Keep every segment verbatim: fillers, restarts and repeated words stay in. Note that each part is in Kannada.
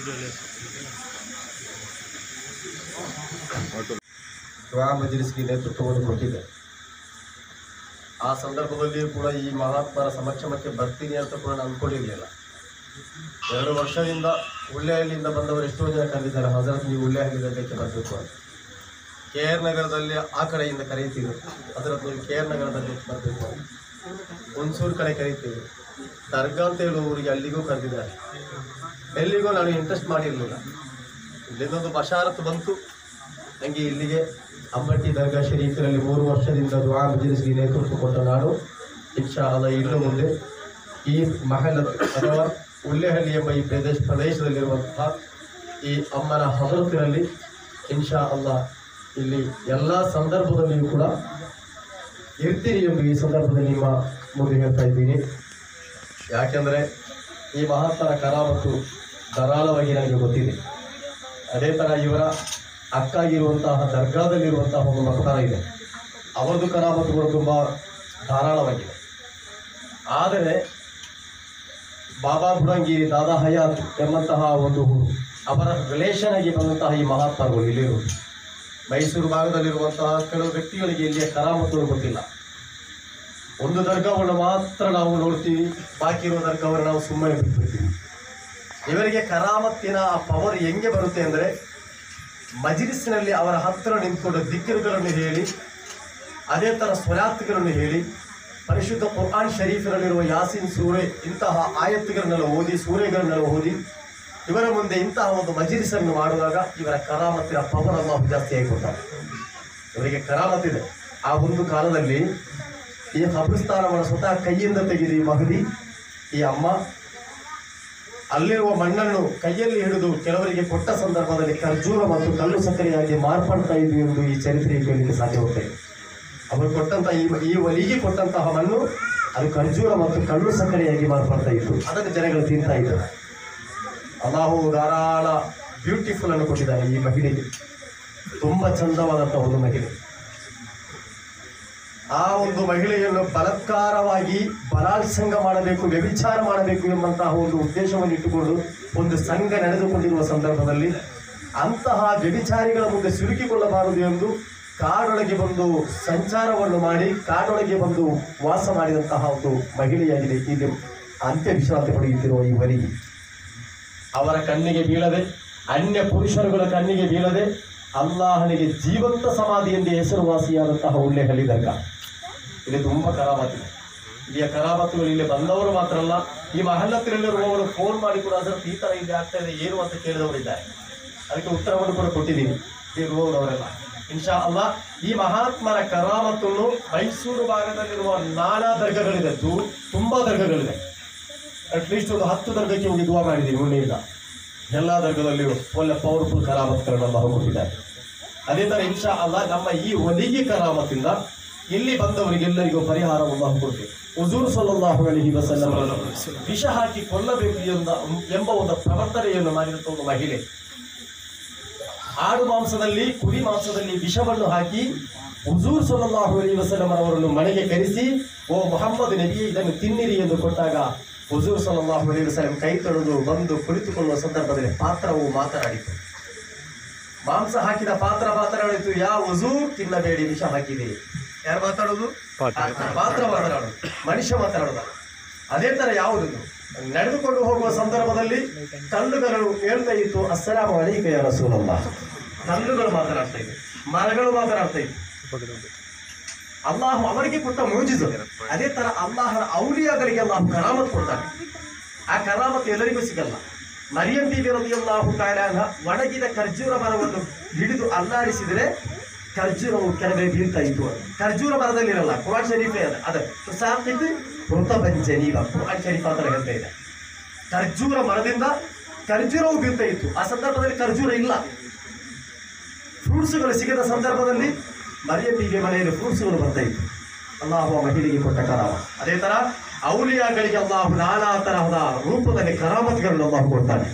ದುಆ ಮಜ್ಲಿಸ್ಗೆ ನೇತೃತ್ವವನ್ನು ಕೊಟ್ಟಿದೆ. ಆ ಸಂದರ್ಭದಲ್ಲಿಯೂ ಕೂಡ ಈ ಮಹಾತ್ಮರ ಸಮಕ್ಷಮಕ್ಕೆ ಬರ್ತೀನಿ ಅಂತ ಕೂಡ ನಾನು ಅಂದ್ಕೊಂಡಿರಲಿಲ್ಲ. ಎರಡು ವರ್ಷದಿಂದ ಉಳ್ಳೆಹಳ್ಳಿಯಿಂದ ಬಂದವರು ಎಷ್ಟೋ ಜನ ಕರೆದಿದ್ದಾರೆ, ಹಜರತ್ ನೀವು ಉಳ್ಳೆಹಳ್ಳಿ ದರ್ಗಕ್ಕೆ ಬರಬೇಕು ಅಂತ. ಕೆ ಆರ್ ನಗರದಲ್ಲಿ ಆ ಕಡೆಯಿಂದ ಕರೀತೀವಿ, ಹಜರತ್ ನೀವು ಕೆ ಆರ್ ನಗರ ದರ್ಗಕ್ಕೆ ಬರಬೇಕು ಅಂತ. ಹುಣಸೂರು ಕಡೆ ಕರೀತೀವಿ, ದರ್ಗಾ ಅಂತ ಹೇಳುವವರಿಗೆ ಅಲ್ಲಿಗೂ ಕರೆದಿದ್ದಾರೆ. ಎಲ್ಲಿಗೂ ನಾನು ಇಂಟ್ರೆಸ್ಟ್ ಮಾಡಿರಲಿಲ್ಲ. ಇಲ್ಲಿಂದೊಂದು ಬಶಾರತ್ ಬಂತು ನನಗೆ. ಇಲ್ಲಿಗೆ ಅಂಬಟ್ಟಿ ದರ್ಗಾ ಶರೀಫಿನಲ್ಲಿ ಮೂರು ವರ್ಷದಿಂದ ದುಆ ಮಜ್ಲಿಸ್ಗೆ ನೇತೃತ್ವ ಕೊಟ್ಟ ನಾನು ಇನ್ಶಾ ಅಲ್ಲಾಹ್ ಇನ್ನು ಮುಂದೆ ಈ ಮಹಲ್ ಅಥವಾ ಉಳ್ಳೆಹಳ್ಳಿ ಎಂಬ ಈ ಪ್ರದೇಶ ಪ್ರದೇಶದಲ್ಲಿರುವಂತಹ ಈ ಅಮ್ಮನ ಹಜರತಿನಲ್ಲಿ ಇನ್ಶಾ ಅಲ್ಲಾಹ್ ಇಲ್ಲಿ ಎಲ್ಲ ಸಂದರ್ಭದಲ್ಲಿಯೂ ಕೂಡ ಇರ್ತೀರಿ ಎಂದು ಈ ಸಂದರ್ಭದಲ್ಲಿ ನಿಮ್ಮ ಮುಂದೆ ಹೇಳ್ತಾ ಇದ್ದೀನಿ. ಯಾಕೆಂದರೆ ಈ ಮಹಾತ್ಮರ ಕರಾಮತ್ತು ಧಾರಾಳವಾಗಿ ನನಗೆ ಗೊತ್ತಿದೆ. ಅದೇ ಥರ ಇವರ ಅಕ್ಕಾಗಿರುವಂತಹ ದರ್ಗಾದಲ್ಲಿರುವಂತಹ ಒಂದು ಮಕ್ತಾರ ಇದೆ, ಅವರದ್ದು ಕರಾಮತ್ತುಗಳು ತುಂಬ ಧಾರಾಳವಾಗಿದೆ. ಆದರೆ ಬಾಬಾ ಬುಡಂಗಿರಿ, ದಾದಾ ಹಯಾತ್ ಎಂಬಂತಹ ಒಂದು ಅವರ ರಿಲೇಷನ್ ಆಗಿ ಬಂದಂತಹ ಈ ಮಹಾತ್ಮರು ಇಲ್ಲಿರುವುದು. ಮೈಸೂರು ಭಾಗದಲ್ಲಿರುವಂತಹ ಕೆಲವು ವ್ಯಕ್ತಿಗಳಿಗೆ ಇಲ್ಲಿಯ ಕರಾಮತ್ತುಗಳು ಗೊತ್ತಿಲ್ಲ. ಒಂದು ದರ್ಗಾವನ್ನು ಮಾತ್ರ ನಾವು ನೋಡ್ತೀವಿ, ಬಾಕಿ ಇರುವ ದರ್ಗಾವನ್ನು ನಾವು ಸುಮ್ಮನೆ ಬಿಟ್ಬಿಡ್ತೀವಿ. ಇವರಿಗೆ ಕರಾಮತ್ತಿನ ಆ ಪವರ್ ಹೆಂಗೆ ಬರುತ್ತೆ ಅಂದರೆ, ಮಜ್ಲಿಸ್ನಲ್ಲಿ ಅವರ ಹತ್ತಿರ ನಿಂತ್ಕೊಂಡು ದಿಕ್ರುಗಳನ್ನು ಹೇಳಿ, ಅದೇ ಥರ ಸ್ವಲಾತ್ಗಳನ್ನು ಹೇಳಿ, ಪರಿಶುದ್ಧ ಕುರ್ಆನ್ ಶರೀಫಿನಲ್ಲಿರುವ ಯಾಸೀನ್ ಸೂರೆ ಇಂತಹ ಆಯತ್ತುಗಳನ್ನೆಲ್ಲ ಓದಿ, ಸೂರೆಗಳನ್ನೆಲ್ಲ ಓದಿ ಇವರ ಮುಂದೆ ಇಂತಹ ಒಂದು ಮಜ್ಲಿಸನ್ನು ಮಾಡುವಾಗ ಇವರ ಕರಾಮತ್ತಿನ ಪವರ್ ಅಲ್ಲಾಹ್ ಜಾಸ್ತಿ ಆಗಿಕೊಡ್ತಾರೆ. ಇವರಿಗೆ ಕರಾಮತ್ತಿದೆ. ಆ ಒಂದು ಕಾಲದಲ್ಲಿ ಈ ಕಬ್ರಿಸ್ತಾನವನ್ನು ಸ್ವತಃ ಕೈಯಿಂದ ತೆಗೆದು ಈ ಮಹದಿ, ಈ ಅಮ್ಮ ಅಲ್ಲಿರುವ ಮಣ್ಣನ್ನು ಕೈಯಲ್ಲಿ ಹಿಡಿದು ಕೆಲವರಿಗೆ ಕೊಟ್ಟ ಸಂದರ್ಭದಲ್ಲಿ ಖರ್ಜೂರ ಮತ್ತು ಕಲ್ಲು ಸಕ್ಕರೆಯಾಗಿ ಮಾರ್ಪಡ್ತಾ ಇದ್ವಿ ಎಂದು ಈ ಚರಿತ್ರೆ ಕೇಳಲಿಕ್ಕೆ ಸಾಧ್ಯವಾಗ್ತದೆ. ಅವರು ಕೊಟ್ಟಂತಹ ಈ ಈ ಒಲಿಗೆ ಕೊಟ್ಟಂತಹ ಮಣ್ಣು ಅದು ಖರ್ಜೂರ ಮತ್ತು ಕಲ್ಲು ಸಕ್ಕರೆಯಾಗಿ ಮಾರ್ಪಡ್ತಾ ಇತ್ತು. ಅದನ್ನು ಜನಗಳು ತಿಂತಾ ಇದ್ದಾರೆ. ಅಲ್ಲಾಹು ಧಾರಾಳ ಬ್ಯೂಟಿಫುಲ್ ಅನ್ನು ಕೊಟ್ಟಿದ್ದಾರೆ ಈ ಮಹಿಳೆಗೆ. ತುಂಬ ಚಂದವಾದಂತಹ ಒಂದು ಮಹಿಳೆ. ಆ ಒಂದು ಮಹಿಳೆಯನ್ನು ಬಲಾತ್ಕಾರವಾಗಿ ಬಲಾತ್ಸಂಗ ಮಾಡಬೇಕು, ವ್ಯಭಿಚಾರ ಮಾಡಬೇಕು ಎಂಬಂತಹ ಒಂದು ಉದ್ದೇಶವನ್ನು ಇಟ್ಟುಕೊಂಡು ಒಂದು ಸಂಘ ನಡೆದುಕೊಂಡಿರುವ ಸಂದರ್ಭದಲ್ಲಿ ಅಂತಹ ವ್ಯಭಿಚಾರಿಗಳ ಮುಂದೆ ಸಿಲುಕಿಕೊಳ್ಳಬಾರದು ಎಂದು ಕಾಡೊಳಗೆ ಬಂದು ಸಂಚಾರವನ್ನು ಮಾಡಿ ಕಾಡೊಳಗೆ ಬಂದು ವಾಸ ಮಾಡಿದಂತಹ ಒಂದು ಮಹಿಳೆಯಾಗಿದೆ ಇದು ಅಂತ್ಯ ವಿಶ್ರಾಂತಿ ಪಡೆಯುತ್ತಿರುವ ಈ ವರಿಗೆ. ಅವರ ಕಣ್ಣಿಗೆ ಬೀಳದೆ, ಅನ್ಯ ಪುರುಷರುಗಳ ಕಣ್ಣಿಗೆ ಬೀಳದೆ ಅಲ್ಲಾಹನಿಗೆ ಜೀವಂತ ಸಮಾಧಿ ಎಂದೇ ಹೆಸರುವಾಸಿಯಾದಂತಹ ಉಳ್ಳೆಹಳ್ಳಿ ದರ್ಗಾ. ಇಲ್ಲಿ ತುಂಬ ಕರಾಮತ್ತಿದೆ. ಇಲ್ಲಿಯ ಕರಾಮತ್ತುಗಳು ಇಲ್ಲಿ ಬಂದವರು ಮಾತ್ರ ಅಲ್ಲ, ಈ ಮಹಲ್ಲತ್ತಿನಲ್ಲಿರುವವರು ಫೋನ್ ಮಾಡಿ ಕೂಡ ಅದರ ಈ ಥರ ಇಲ್ಲಿ ಆಗ್ತಾ ಇದೆ ಏನು ಅಂತ ಕೇಳಿದವರಿದ್ದಾರೆ. ಅದಕ್ಕೆ ಉತ್ತರವನ್ನು ಕೂಡ ಕೊಟ್ಟಿದ್ದೀನಿ ಇರುವವರವರೆಲ್ಲ. ಇನ್ಶಾ ಅಲ್ಲಾ ಈ ಮಹಾತ್ಮರ ಕರಾಮತ್ತನ್ನು ಮೈಸೂರು ಭಾಗದಲ್ಲಿರುವ ನಾನಾ ದರ್ಗಗಳಿದೆ, ದೂ ತುಂಬ ದರ್ಗಗಳಿದೆ. ಅಟ್ಲೀಸ್ಟ್ ಒಂದು ಹತ್ತು ದರ್ಗಕ್ಕೆ ಹೋಗಿ ದುವಾ ಮಾಡಿದ್ದೀವಿ ಮೊನ್ನೆಯಿಂದ. ಎಲ್ಲ ದರ್ಗದಲ್ಲಿಯೂ ಒಳ್ಳೆ ಪವರ್ಫುಲ್ ಕರಾಮತ್ಗಳನ್ನು ನಾವು ಕೊಟ್ಟಿದ್ದಾರೆ. ಅದೇ ಥರ ಇನ್ಶಾ ಅಲ್ಲಾ ನಮ್ಮ ಈ ಒಲಿಗೆ ಕರಾಮತ್ತಿಂದ ಇಲ್ಲಿ ಬಂದವರಿಗೆಲ್ಲರಿಗೂ ಪರಿಹಾರವನ್ನು ನಾವು ಕೊಡ್ತೇವೆ. ಹುಜೂರ್ ಸಲ್ಲಲ್ಲಾಹು ಅಲೈಹಿ ವಸಲ್ಲಂ ವಿಷ ಹಾಕಿ ಕೊಲ್ಲಬೇಕು ಎಂದ ಎಂಬ ಒಂದು ಪ್ರವರ್ತನೆಯನ್ನು ಮಾಡಿದಂಥ ಒಂದು ಮಹಿಳೆ ಆಡು ಮಾಂಸದಲ್ಲಿ, ಕುರಿ ಮಾಂಸದಲ್ಲಿ ವಿಷವನ್ನು ಹಾಕಿ ಹುಜೂರ್ ಸಲ್ಲಲ್ಲಾಹು ಅಲೈಹಿ ವಸಲ್ಲಂ ಅವರನ್ನು ಮನೆಗೆ ಕರೆಸಿ, ಓ ಮುಹಮ್ಮದ್ ನಬಿ ಇದನ್ನು ತಿನ್ನಿರಿ ಎಂದು ಕೊಟ್ಟಾಗ ಹುಜೂರ್ ಸಲ್ಲಲ್ಲಾಹು ಅಲೈಹಿ ವಸಲ್ಲಂ ಕೈ ತೊಳೆದು ಬಂದು ಕುಳಿತುಕೊಳ್ಳುವ ಸಂದರ್ಭದಲ್ಲಿ ಪಾತ್ರವು ಮಾತನಾಡಿತು. ಮಾಂಸ ಹಾಕಿದ ಪಾತ್ರ ಮಾತನಾಡಿತು, ಯಾ ಹುಜೂರ್ ತಿನ್ನಬೇಡಿ, ವಿಷ ಹಾಕಿದ್ದೀರಿ. ಯಾರು ಮಾತಾಡೋದು? ಪಾತ್ರ ಮಾತನಾಡೋದು, ಮನುಷ್ಯ ಮಾತನಾಡೋದು. ಅದೇ ಥರ ಯಾವುದು ನಡೆದುಕೊಂಡು ಹೋಗುವ ಸಂದರ್ಭದಲ್ಲಿ ಕಲ್ಲುಗಳು ಹೇಳ್ತಾ ಇತ್ತು, ಅಸ್ಸಲಾಮು ಅಲೈಕ ಯಾ ರಸೂಲಲ್ಲಾಹ್. ಕಲ್ಲುಗಳು ಮಾತನಾಡ್ತಾ ಇತ್ತು, ಮರಗಳು ಮಾತನಾಡ್ತಾ ಇತ್ತು. ಅಲ್ಲಾಹು ಅವರಿಗೆ ಕೊಟ್ಟ ಮೌಜಿಜು. ಅದೇ ತರ ಅಲ್ಲಾಹನ ಔಲಿಯಾಗಳಿಗೆ ಅಲ್ಲಾಹು ಕರಾಮತ್ ಕೊಡ್ತಾನೆ. ಆ ಕರಾಮತ್ ಎಲ್ಲರಿಗೂ ಸಿಗಲ್ಲ. ಮರಿಯಂ ಬೀಬಿ ರಲಿಯಲ್ಲಾಹು ತಆಲಾ ಅನ್ಹಾ ಒಣಗಿದ ಖರ್ಜೂರ ಮರವನ್ನು ಹಿಡಿದು ಅಲ್ಲಾಡಿಸಿದರೆ ಖರ್ಜೂರವು ಕೆಳಗೆ ಬೀಳ್ತಾ ಇತ್ತು. ಖರ್ಜೂರ ಮರದಲ್ಲಿರಲ್ಲ, ಕುರಾನ್ ಶರೀಫೇ ಅದ ಅದ ಸಾಕಿದ್ದು ಋತಬಂಜನೀವ, ಕುರಾನ್ ಶರೀಫ್ ಅಂತ ಹೇಳ್ತಾ ಇದೆ. ಖರ್ಜೂರ ಮರದಿಂದ ಖರ್ಜೂರವು ಬೀಳ್ತಾ ಇತ್ತು. ಆ ಸಂದರ್ಭದಲ್ಲಿ ಖರ್ಜೂರ ಇಲ್ಲ, ಫ್ರೂಟ್ಸ್ಗಳು ಸಿಗದ ಸಂದರ್ಭದಲ್ಲಿ ಮರಿಯಂ ಬೀಬಿ ಮನೆಯಲ್ಲಿ ಫ್ರೂಟ್ಸ್ಗಳು ಬರ್ತಾ ಇತ್ತು. ಅಲ್ಲಾಹು ಮಹಿಳೆಗೆ ಕೊಟ್ಟ ಕರಾಮ. ಅದೇ ತರ ಔಲಿಯಾಗಳಿಗೆ ಅಲ್ಲಾಹು ನಾನಾ ತರಹದ ರೂಪದಲ್ಲಿ ಕರಾಮತ್ಗಳನ್ನು ಅಲ್ಲಾಹು ಕೊಡ್ತಾನೆ.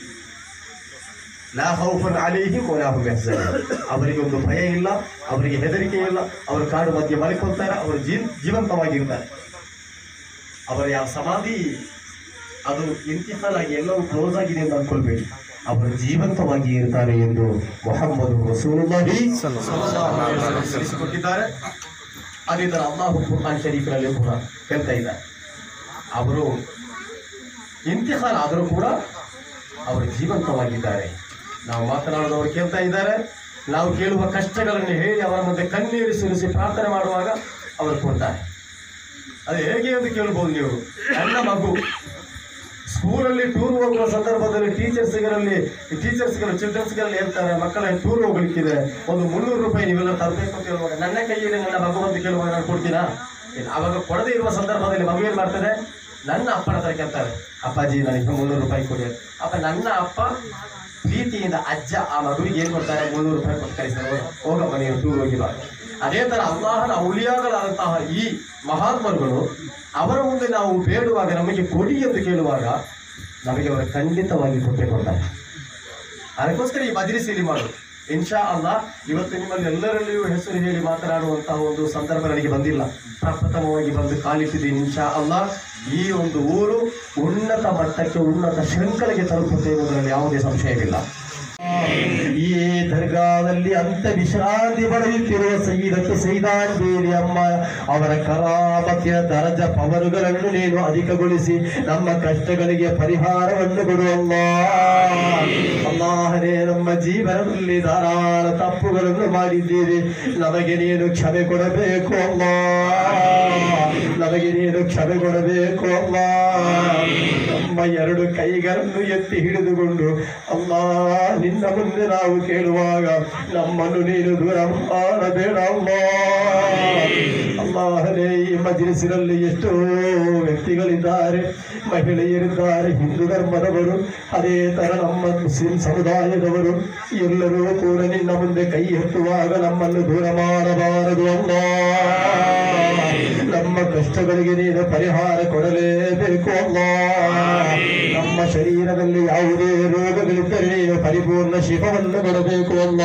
ಲಾ ಖೌಫುನ್ ಅಲೈಹಿಮ್ ವಲಾ ಹುಮ್ ಯಹ್ಜನೂನ್. ಅವರಿಗೆ ಒಂದು ಭಯ ಇಲ್ಲ, ಅವರಿಗೆ ಹೆದರಿಕೆ ಇಲ್ಲ. ಅವರು ಕಾಡು ಮಧ್ಯೆ ಮಲ್ಕೊಳ್ತಾರೆ, ಅವರು ಜೀ ಜೀವಂತವಾಗಿರ್ತಾರೆ. ಅವರ ಯಾವ ಸಮಾಧಿ ಅದು ಇಂತಿಹಾಲ್ ಆಗಿ ಎಲ್ಲವೂ ಕ್ಲೋಸ್ ಆಗಿದೆ ಎಂದು ಅನ್ಕೊಳ್ಬೇಡಿ. ಅವರು ಜೀವಂತವಾಗಿ ಇರ್ತಾರೆ ಎಂದು ಮೊಹಮ್ಮದ್ ರಸೂಲುಲ್ಲಾಹಿ ತಿಳಿಸಿಕೊಟ್ಟಿದ್ದಾರೆ. ಅದೇ ತರ ಅಲ್ಲಾಹು ಕುರ್ಆನ್ ಶರೀಫ್ನಲ್ಲಿ ಕೂಡ ಹೇಳ್ತಾ ಇದ್ದಾರೆ, ಅವರು ಇಂತಿಹಾಲ್ ಆದರೂ ಕೂಡ ಅವರು ಜೀವಂತವಾಗಿದ್ದಾರೆ. ನಾವು ಮಾತನಾಡೋದವರು ಕೇಳ್ತಾ ಇದ್ದಾರೆ. ನಾವು ಕೇಳುವ ಕಷ್ಟಗಳನ್ನು ಹೇಳಿ ಅವರ ಮುಂದೆ ಕಣ್ಣೀರು ಸುರಿಸಿ ಪ್ರಾರ್ಥನೆ ಮಾಡುವಾಗ ಅವರು ಕೊಡ್ತಾರೆ. ಅದು ಹೇಗೆ ಎಂದು ಕೇಳ್ಬೋದು ನೀವು. ನನ್ನ ಮಗು ಸ್ಕೂಲಲ್ಲಿ ಟೂರ್ ಹೋಗುವ ಸಂದರ್ಭದಲ್ಲಿ ಟೀಚರ್ಸ್ಗಳಲ್ಲಿ ಟೀಚರ್ಸ್ಗಳು ಚಿಲ್ಡ್ರನ್ಸ್ಗಳಲ್ಲಿ ಹೇಳ್ತಾರೆ, ಮಕ್ಕಳ ಟೂರ್ ಹೋಗ್ಲಿಕ್ಕಿದೆ, ಒಂದು ಮುನ್ನೂರು ರೂಪಾಯಿ ನೀವೆಲ್ಲ ತರಬೇಕು ಅಂತ ಹೇಳುವಾಗ ನನ್ನ ಕೈಯಲ್ಲಿ ನನ್ನ ಮಗು ಅಂತ ಕೇಳುವಾಗ ನಾನು ಕೊಡ್ತೀನಾ? ಆವಾಗ ಕೊಡದೇ ಇರುವ ಸಂದರ್ಭದಲ್ಲಿ ಮಗು ಏನು ಮಾಡ್ತದೆ, ನನ್ನ ಅಪ್ಪನ ಹತ್ರ ಕೇಳ್ತಾರೆ, ಅಪ್ಪಾಜಿ ನನಗೆ ಮುನ್ನೂರು ರೂಪಾಯಿ ಕೊಡಿ. ಅಪ್ಪ ನನ್ನ ಅಪ್ಪ ಪ್ರೀತಿಯಿಂದ ಅಜ್ಜ ಆ ಮಗುವಿಗೆ ಏನು ಕೊಡ್ತಾರೆ, ಮುನ್ನೂರು ರೂಪಾಯಿ ಕೊಟ್ಟು ಕಳಿಸ್ತಾರೆ, ಹೋಗಪ್ಪ ನೀವು ಟೂರ್ ಹೋಗಿಲ್ಲ. ಅದೇ ಥರ ಅಲ್ಲಾಹನ ಔಲಿಯಾಗಳಾದಂತಹ ಈ ಮಹಾತ್ಮರುಗಳು ಅವರ ಮುಂದೆ ನಾವು ಬೇಡುವಾಗ ನಮಗೆ ಕೊಡಿ ಎಂದು ಕೇಳುವಾಗ ನಮಗೆ ಅವರು ಖಂಡಿತವಾಗಿ ಕೊಟ್ಟೆ ಕೊಡ್ತಾರೆ. ಅದಕ್ಕೋಸ್ಕರ ಈ ಮಜ್ಲಿಸ್ ಇಲ್ಲಿ ಮಾಡು. ಇನ್ಶಾ ಅಲ್ಲಾ ಇವತ್ತು ನಿಮ್ಮಲ್ಲಿ ಎಲ್ಲರಲ್ಲಿಯೂ ಹೆಸರು ಹೇಳಿ ಮಾತನಾಡುವಂತಹ ಒಂದು ಸಂದರ್ಭ ನನಗೆ ಬಂದಿಲ್ಲ. ಪ್ರಪ್ರಥಮವಾಗಿ ಬಂದು ಕಾಲಿಟ್ಟಿದ್ದೀನಿ. ಇನ್ಶಾ ಅಲ್ಲಾ ಈ ಒಂದು ಊರು ಉನ್ನತ ಮಟ್ಟಕ್ಕೆ ಉನ್ನತ ಶೃಂಖಲೆಗೆ ತಲುಪುತ್ತೆ ಎಂಬುದರಲ್ಲಿ ಯಾವುದೇ ಸಂಶಯವಿಲ್ಲ. ಈ ದರ್ಗಾದಲ್ಲಿ ಅಂತ ವಿಶ್ರಾಂತಿ ಪಡೆಯುತ್ತಿರುವ ಸೈದತ್ತು ಸೈದಾನ್ ಬೇರಿ ಅಮ್ಮ ಅವರ ಕರಾಮತಿಯ ದರಜ ಪವರುಗಳನ್ನು ನೀನು ಅಧಿಕಗೊಳಿಸಿ ನಮ್ಮ ಕಷ್ಟಗಳಿಗೆ ಪರಿಹಾರವನ್ನು ಕೊಡುವಲ್ಲ. ಅಲ್ಲಾಹನೇ, ನಮ್ಮ ಜೀವನದಲ್ಲಿ ಧಾರಾಳ ತಪ್ಪುಗಳನ್ನು ಮಾಡಿದ್ದೀರಿ, ನಮಗೆ ನೀನು ಕ್ಷಮೆ ಕೊಡಬೇಕು ಅಲ್ಲ, ನಮಗೆ ನೀನು ಕ್ಷಮೆ ಕೊಡಬೇಕು ಅಲ್ಲ. ನಮ್ಮ ಎರಡು ಕೈಗಳನ್ನು ಎತ್ತಿ ಹಿಡಿದುಕೊಂಡು ಅಲ್ಲಾ ನಿನ್ನ ಮುಂದೆ ನಾವು ಕೇಳುವಾಗ ನಮ್ಮನ್ನು ನೀನು ದೂರ ಮಾಡಬೇಡ ಅಲ್ಲ. ಅಲ್ಲಾಹನೇ, ಈ ಮಜ್ಲಿಸಿನಲ್ಲಿ ಎಷ್ಟೋ ವ್ಯಕ್ತಿಗಳಿದ್ದಾರೆ, ಮಹಿಳೆಯರಿದ್ದಾರೆ, ಹಿಂದೂ ಧರ್ಮದವರು, ಅದೇ ತರ ನಮ್ಮ ಮುಸ್ಲಿಂ ಸಮುದಾಯದವರು, ಎಲ್ಲರೂ ಕೂಡ ನಿನ್ನ ಮುಂದೆ ಕೈ ಎತ್ತುವಾಗ ನಮ್ಮನ್ನು ದೂರ ಮಾಡಬಾರದು ಅಲ್ಲ. ನಮ್ಮ ಕಷ್ಟಗಳಿಗೆ ನೀನು ಪರಿಹಾರ ಕೊಡಲೇಬೇಕು ಅಲ್ಲ. ನಮ್ಮ ಶರೀರದಲ್ಲಿ ಯಾವುದೇ ರೋಗಗಳಿದ್ದರೆ ನೀನು ಪರಿಪೂರ್ಣ ಶಿಫವನ್ನು ಕೊಡಬೇಕು ಅಲ್ಲ.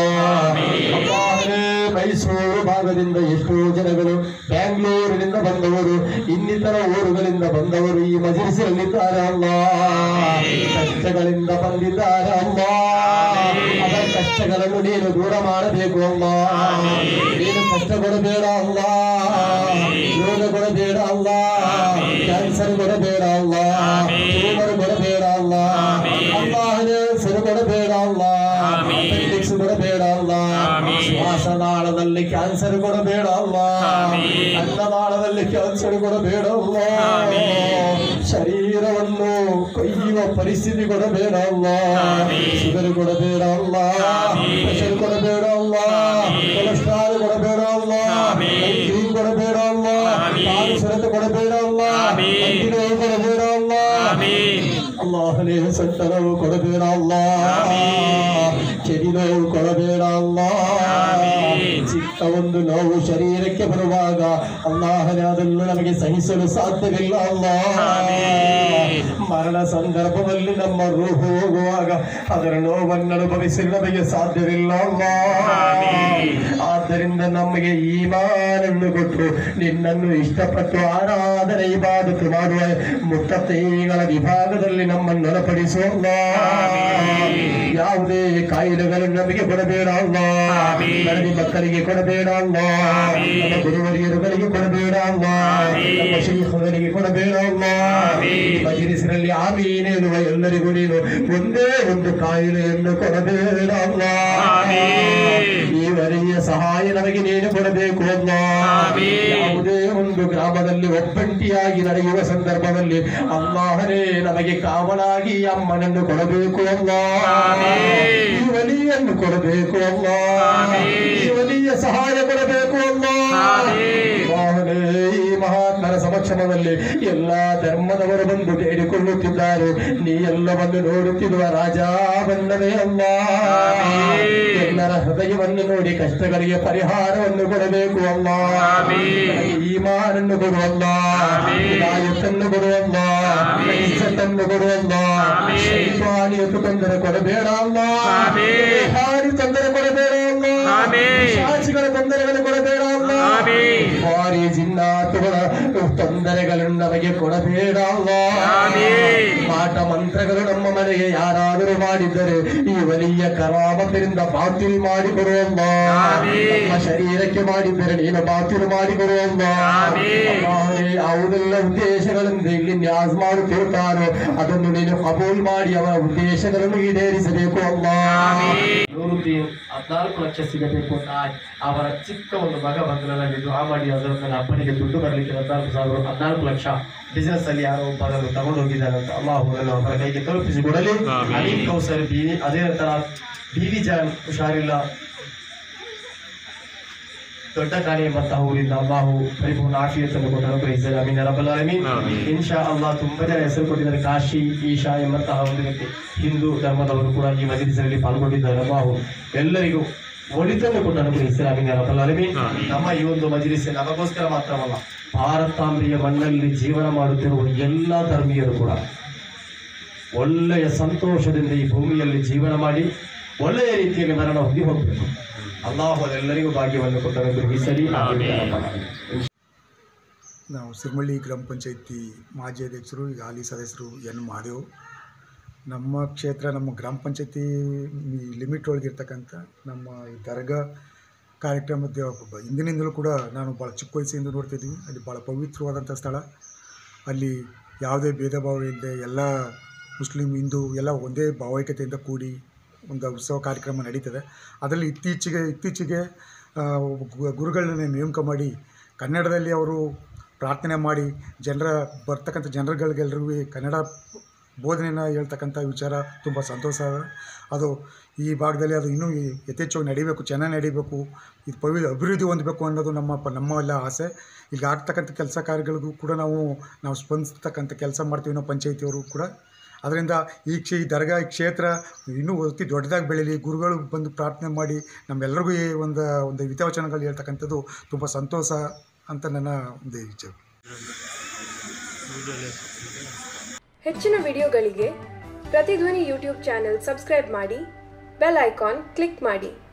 ಮೈಸೂರು ಭಾಗದಿಂದ ಎಷ್ಟೋ ಜನಗಳು, ಬ್ಯಾಂಗ್ಳೂರಿನಿಂದ ಬಂದವರು, ಇನ್ನಿತರ ಊರುಗಳಿಂದ ಬಂದವರು ಈ ಮಜ್ಲಿಸಿನಲ್ಲಿದ್ದಾರೆ ಅಲ್ಲ. ಕಷ್ಟಗಳಿಂದ ಬಂದಿದ್ದಾರೆ ಅಲ್ಲ. ಅದರ ಕಷ್ಟಗಳನ್ನು ನೀನು ದೂರ ಮಾಡಬೇಕು ಅಲ್ಲ. ನೀನು ಕಷ್ಟ ಕೊಡಬೇಡ ಅಲ್ಲ, ರೋಗ ಕೊಡಬೇಡ ಅಲ್ಲ, ಕ್ಯಾನ್ಸರ್ ಕೊಡಬೇಡ ಅಲ್ಲ, ಟ್ಯೂಮರ್ ಕೊಡಬೇಡ ಅಲ್ಲ, ಅಲ್ಲಾಹನೇ ಸರು ಕೊಡಬೇಡ ಅಲ್ಲ, ಅಪೆಂಡಿಕ್ಸ್ ಕೊಡಬೇಡ ಅಲ್ಲ, ಶ್ವಾಸನಾಳದಲ್ಲಿ ಕ್ಯಾನ್ಸರ್ ಕೊಡಬೇಡ ಅಲ್ಲ, ಅನ್ನನಾಳದಲ್ಲಿ ಕ್ಯಾನ್ಸರ್ ಕೊಡಬೇಡ ಅಲ್ಲ, ಶರೀರವನ್ನು ಕೊಯ್ಯುವ ಪರಿಸ್ಥಿತಿ ಕೊಡಬೇಡ ಅಲ್ಲ, ಶುಗರ್ ಕೊಡಬೇಡ ಅಲ್ಲ, ಪ್ರೆಷರ್ ಕೊಡಬೇಡ ಅಲ್ಲ, ಕೊಲೆಸ್ಟ್ರಾಲ್ ಕೊಡಬೇಡ ಅಲ್ಲ, ಕ್ರೀಮ್ ಕೊಡಬೇಡ ಅಲ್ಲ, ಕಾಲು ಸೆಳೆತ ಕೊಡಬೇಡ ಅಲ್ಲ, ನೋವು ಕೊಡಬೇಡ ಅಲ್ಲ, ಅಲ್ಲಾಹನೇ ಸೊಂಟ ನೋವು ಕೊಡಬೇಡ ಅಲ್ಲ, ಕೆಡಿ ನೋವು ಕೊಡಬೇಡ ಅಲ್ಲ. ಚಿಕ್ಕ ಒಂದು ನೋವು ಶರೀರಕ್ಕೆ ಬರುವಾಗ ಅಲ್ಲಾಹನೇ ಅದನ್ನು ನಮಗೆ ಸಹಿಸಲು ಸಾಧ್ಯವಿಲ್ಲ ಅಲ್ಲ. ಮರಣ ಸಂದರ್ಭದಲ್ಲಿ ನಮ್ಮ ರೂಹು ಹೋಗುವಾಗ ಅದರ ನೋವನ್ನು ಅನುಭವಿಸಲು ನಮಗೆ ಸಾಧ್ಯವಿಲ್ಲ ಅಲ್ಲ. ಆದ್ದರಿಂದ ನಮಗೆ ಈಮಾನನ್ನು ಕೊಟ್ಟು ನಿನ್ನನ್ನು ಇಷ್ಟಪಟ್ಟು ಆರಾಧನೆ ಇಬಾದತು ಮಾಡುವ ಮುತ್ತೈಗಳ ವಿಭಾಗದಲ್ಲಿ ನಮ್ಮನ್ನು ಒಳಪಡಿಸುವಲ್ಲ. ಯಾವುದೇ ಕಾಯಿಲೆಗಳನ್ನು ನಮಗೆ ಕೊಡಬೇಡ ಅಲ್ಲ, ನನ್ನ ಮಕ್ಕಳಿಗೆ ಕೊಡಬೇಡ ಅಲ್ಲ, ನಮ್ಮ ಗುರುವರಿಯರುಗಳಿಗೆ ಕೊಡಬೇಡ ಅಲ್ಲ, ನಮ್ಮ ಶೈಖರಿಗೆ ಕೊಡಬೇಡ ಅಲ್ಲ. ಮಜ್ಲಿಸಿನಲ್ಲಿ ಆಮೀನ್ ಎನ್ನುವ ಎಲ್ಲರಿಗೂ ನೀನು ಒಂದೇ ಒಂದು ಕಾಯಿಲೆಯನ್ನು ಕೊಡಬೇಡ ಅಲ್ಲ. ಈ ವರೆಯ ಸಹಾಯ ನಮಗೆ ನೀನು ಕೊಡಬೇಕು ಅಲ್ಲ. ಯಾವುದೇ ಒಂದು ಗ್ರಾಮದಲ್ಲಿ ಒಬ್ಬಂಟಿಯಾಗಿ ನಡೆಯುವ ಸಂದರ್ಭದಲ್ಲಿ ಅಲ್ಲಾಹನೇ ನಮಗೆ ಕಾವಲಾಗಿ ಅಮ್ಮನನ್ನು ಕೊಡಬೇಕು ಅಲ್ಲ. ಈ ವಲಿಯನ್ನು ಕೊಡಬೇಕು ಅಲ್ಲ, ಈ ವಲಿಯ ಸಹಾಯ ಕೊಡಬೇಕು ಅಲ್ಲ. ಈ ಮಹಾತ್ಮರ ಸಮಕ್ಷಮದಲ್ಲಿ ಎಲ್ಲಾ ಧರ್ಮದವರು ಬಂದು ಬೇಡಿಕೊಳ್ಳುತ್ತಿದ್ದಾರೆ. ನೀ ಎಲ್ಲವನ್ನು ನೋಡುತ್ತಿರುವ ರಾಜ ಬಂದವೇ ಅಲ್ಲ. ಎಲ್ಲರ ಹೃದಯವನ್ನು ನೋಡಿ ಕಷ್ಟಗಳಿಗೆ ಪರಿಹಾರವನ್ನು ಕೊಡಬೇಕು ಅಲ್ಲ. ಈಮಾನನ್ನು ಕೊಡುವಲ್ಲ, ಹಿದಾಯತನ್ನು ಕೊಡುವಲ್ಲ, ಇಜ್ಜತನ್ನು ಕೊಡುವಲ್ಲ. ಶೈತಾನಿಯತ್ತು ತೊಂದರೆ ಕೊಡಬೇಡ ಅಲ್ಲ, ಹಾರಿ ತೊಂದರೆ ಕೊಡಬೇಡ ಅಲ್ಲ, ಶಾಚಿಗಳ ತೊಂದರೆಗಳು ಕೊಡಬೇಡ ಅಲ್ಲ. ಭಾರಿ ಜಿನ್ನಾತುಗಳ ತೊಂದರೆಗಳನ್ನು ನಮಗೆ ಕೊಡಬೇಡ ಮಾಟ ಮಂತ್ರಗಳು ನಮ್ಮ ಮನೆಗೆ ಯಾರಾದರೂ ಮಾಡಿದ್ದರೆ ಈ വലിയ ಕರಾಮತಿನಿಂದ ಬಾತಿಲ್ ಮಾಡಿ ಕೊಡುವಲ್ಲ ನಮ್ಮ ಶರೀರಕ್ಕೆ ಮಾಡಿದ್ದರೆ ನೀನು ಬಾತಿಲ್ ಮಾಡಿ ಕೊಡುವಲ್ಲ ಯಾವುದೆಲ್ಲ ಉದ್ದೇಶಗಳಿಂದ ಇಲ್ಲಿ ನ್ಯಾಸ್ ಮಾಡುತ್ತಿರುತ್ತಾರೋ ಅದನ್ನು ನೀನು ಕಬೂಲ್ ಮಾಡಿ ಅವರ ಉದ್ದೇಶಗಳನ್ನು ಈಡೇರಿಸಬೇಕು ಅಲ್ಲ. ಹದಿನಾಲ್ಕು ಲಕ್ಷ ಸಿಗಬೇಕು ಅಂತ ಅವರ ಚಿಕ್ಕ ಒಂದು ಮಗ ಬಂಧನಲ್ಲಿ ದುಹಾ ಮಾಡಿ ಅದರ ಮೇಲೆ ಅಪ್ಪನಿಗೆ ದುಡ್ಡು ಬರಲಿಕ್ಕೆ ಹದಿನಾಲ್ಕು ಸಾವಿರ ಹದಿನಾಲ್ಕು ಲಕ್ಷ ಬಿಸಿನೆಸ್ ಅಲ್ಲಿ ಯಾರೋ ಒಬ್ಬ ಅದನ್ನು ತಗೊಂಡು ಹೋಗಿದ್ದಾರೆ ಅಂತ ಅಲ್ಲಾಹು ಅವರ ಕೈಗೆ ತಲುಪಿಸಿ ಕೊಡಲಿ. ಅಲೀಂ ಕೌಸರ್ ಬಿ ಅದೇ ತರ ಬಿವಿ ಜಾನ್ ಹುಷಾರಿಲ್ಲ ದೊಡ್ಡ ಕಾಣಿ ಎಂಬಂತಹ ಊರಿಂದ ಅಲ್ಲಾಹು ಪರಿಪೂರ್ಣ ಆಫಿಯತನ್ನು ಕೊಟ್ಟು ಅನುಗ್ರಹಿಸಿದ್ದಾರೆ. ಅಮೀನ್ ರಬ್ಬಲ್ ಆಲಮೀನ್. ಇನ್ಶಾ ಅಲ್ಲಾಹ್ ತುಂಬಾ ಜನ ಹೆಸರು ಕೊಟ್ಟಿದ್ದಾರೆ. ಕಾಶಿ ಈಶಾ ಎಂಬಂತಹ ಒಂದು ವ್ಯಕ್ತಿ ಹಿಂದೂ ಧರ್ಮದವರು ಕೂಡ ಈ ಮಜ್ಲಿಸಿನಲ್ಲಿ ಪಾಲ್ಗೊಂಡಿದ್ದಾರೆ. ಅಲ್ಲಾಹು ಎಲ್ಲರಿಗೂ ಒಳಿತನ್ನು ಕೊಟ್ಟು ಅನುಗ್ರಹಿಸಿದ್ದಾರೆ. ಅಮೀನ್ ರಬ್ಬಲ್ ಆಲಮೀನ್. ನಮ್ಮ ಈ ಒಂದು ಮಜ್ಲಿಸ್ ನಮಗೋಸ್ಕರ ಮಾತ್ರವಲ್ಲ, ಭಾರತಾಂಬೆಯ ಮಣ್ಣಲ್ಲಿ ಜೀವನ ಮಾಡುತ್ತಿರುವ ಎಲ್ಲ ಧರ್ಮೀಯರು ಕೂಡ ಒಳ್ಳೆಯ ಸಂತೋಷದಿಂದ ಈ ಭೂಮಿಯಲ್ಲಿ ಜೀವನ ಮಾಡಿ ಒಳ್ಳೆಯ ರೀತಿಯಲ್ಲಿ ಮರಣ ಹೊಂದಿ ಹೋಗಬೇಕು. ಅಲ್ಲಾಹು ಎಲ್ಲರಿಗೂ ಭಾಗ್ಯವನ್ನು ಕೊಟ್ಟು ಅನುಗ್ರಹಿಸಲಿ. ನಾವು ಸಿರ್ಮಳ್ಳಿ ಗ್ರಾಮ ಪಂಚಾಯತಿ ಮಾಜಿ ಅಧ್ಯಕ್ಷರು, ಈಗ ಹಾಲಿ ಸದಸ್ಯರು ಎನ್ ಮಹಾದೇವ್. ನಮ್ಮ ಕ್ಷೇತ್ರ ನಮ್ಮ ಗ್ರಾಮ ಪಂಚಾಯತಿ ಲಿಮಿಟ್ ಒಳಗಿರ್ತಕ್ಕಂಥ ನಮ್ಮ ಈ ದರ್ಗಾ ಕಾರ್ಯಕ್ರಮದ ಹಿಂದಿನಿಂದಲೂ ಕೂಡ ನಾನು ಭಾಳ ಚಿಕ್ಕ ವಯಸ್ಸಿಂದ ನೋಡ್ತಿದ್ವಿ. ಅಲ್ಲಿ ಭಾಳ ಪವಿತ್ರವಾದಂಥ ಸ್ಥಳ. ಅಲ್ಲಿ ಯಾವುದೇ ಭೇದ ಭಾವ ಇಲ್ಲದೆ ಎಲ್ಲ ಮುಸ್ಲಿಂ ಹಿಂದೂ ಎಲ್ಲ ಒಂದೇ ಭಾವೈಕ್ಯತೆಯಿಂದ ಕೂಡಿ ಒಂದು ಉತ್ಸವ ಕಾರ್ಯಕ್ರಮ ನಡೀತದೆ. ಅದರಲ್ಲಿ ಇತ್ತೀಚೆಗೆ ಇತ್ತೀಚೆಗೆ ಗುರುಗಳನ್ನ ನೇಮಕ ಮಾಡಿ ಕನ್ನಡದಲ್ಲಿ ಅವರು ಪ್ರಾರ್ಥನೆ ಮಾಡಿ ಜನರ ಬರ್ತಕ್ಕಂಥ ಜನರುಗಳಿಗೆಲ್ಲರಿಗೂ ಕನ್ನಡ ಬೋಧನೆಯನ್ನು ಹೇಳ್ತಕ್ಕಂಥ ವಿಚಾರ ತುಂಬ ಸಂತೋಷ. ಅದು ಈ ಭಾಗದಲ್ಲಿ ಅದು ಇನ್ನೂ ಯಥೇಚ್ಛವಾಗಿ ನಡೀಬೇಕು, ಚೆನ್ನಾಗಿ ನಡೀಬೇಕು, ಇದು ಪವಿ ಅಭಿವೃದ್ಧಿ ಹೊಂದಬೇಕು ಅನ್ನೋದು ನಮ್ಮ ನಮ್ಮ ಎಲ್ಲ ಆಸೆ. ಈಗ ಆಗ್ತಕ್ಕಂಥ ಕೆಲಸ ಕಾರ್ಯಗಳಿಗೂ ಕೂಡ ನಾವು ನಾವು ಸ್ಪಂದಿಸ್ತಕ್ಕಂಥ ಕೆಲಸ ಮಾಡ್ತೀವಿ ನಾವು ಪಂಚಾಯಿತಿಯವರು ಕೂಡ. ಅದರಿಂದ ಈ ಕ್ಷೇ ಈ ದರ್ಗಾ ಈ ಕ್ಷೇತ್ರ ಇನ್ನೂ ಅತಿ ದೊಡ್ಡದಾಗಿ ಬೆಳೀಲಿ, ಗುರುಗಳು ಬಂದು ಪ್ರಾರ್ಥನೆ ಮಾಡಿ ನಮ್ಮೆಲ್ಲರಿಗೂ ಈ ಒಂದು ಒಂದು ಹಿತವಚನಗಳು ಹೇಳ್ತಕ್ಕಂಥದ್ದು ತುಂಬ ಸಂತೋಷ ಅಂತ ನನ್ನ ಒಂದು ಇಚ್ಛೆ. ಹೆಚ್ಚಿನ ವಿಡಿಯೋಗಳಿಗೆ ಪ್ರತಿಧ್ವನಿ ಯೂಟ್ಯೂಬ್ ಚಾನೆಲ್ ಸಬ್ಸ್ಕ್ರೈಬ್ ಮಾಡಿ, ಬೆಲ್ ಐಕಾನ್ ಕ್ಲಿಕ್ ಮಾಡಿ.